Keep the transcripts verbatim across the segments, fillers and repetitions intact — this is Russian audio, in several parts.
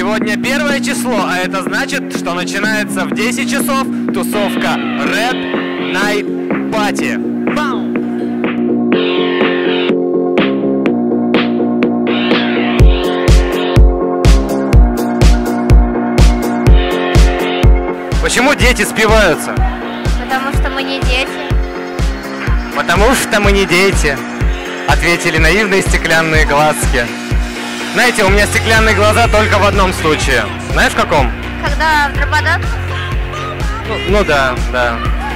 Сегодня первое число, а это значит, что начинается в десять часов тусовка Red Night Party. Бам! Почему дети спиваются? Потому что мы не дети. Потому что мы не дети, ответили наивные стеклянные глазки. Знаете, у меня стеклянные глаза только в одном случае. Знаешь, в каком? Когда в Драбадан? Ну, ну да, да.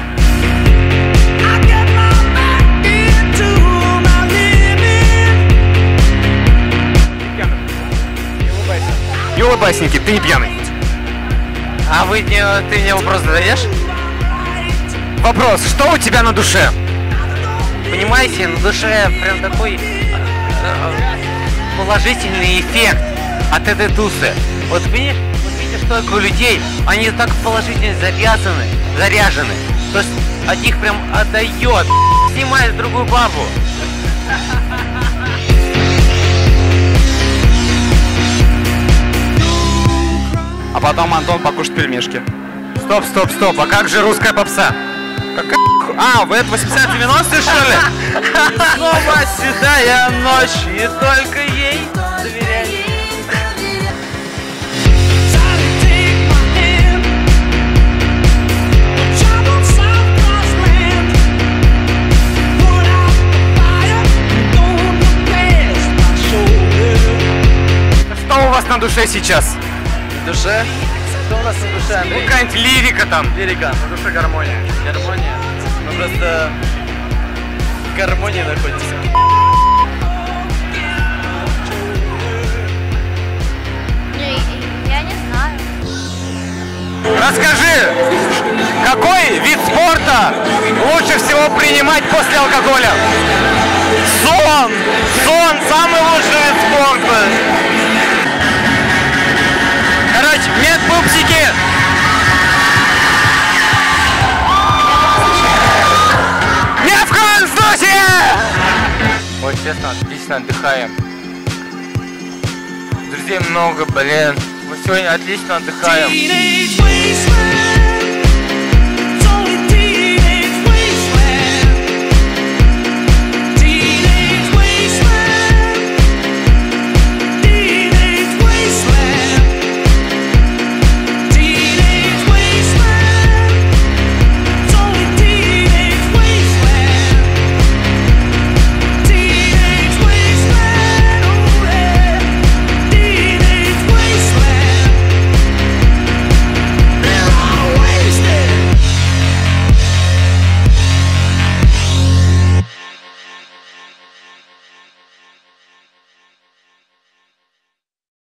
Не улыбайся, Никит, ты не пьяный. А вы не, ты мне вопрос задаешь? Вопрос, что у тебя на душе? Понимаете, на душе прям такой э, положительный эффект от этой тусы. Вот видишь, вот видишь, только у людей, они так положительно завязаны, заряжены. То есть от них прям отдает, снимает другую бабу. А потом Антон покушает пельмешки. Стоп, стоп, стоп, а как же русская попса? Какая... А, вы это восемьдесят-девяностые, что ли? Снова седая ночь, и только ей доверяй. Что у вас на душе сейчас? В душе? Что у нас на душе, Андрей? Ну, какая-нибудь лирика там. Лирика. На душе гармония. Гармония? Мы просто в гармонии находимся. Не, я не знаю. Расскажи, какой вид спорта лучше всего принимать после алкоголя? Сон! Сон – самый лучший вид спорта! Короче, нет пупсики! Ни в коем случае! Ой, честно, отлично отдыхаем. Друзей много, блин. Мы сегодня отлично отдыхаем.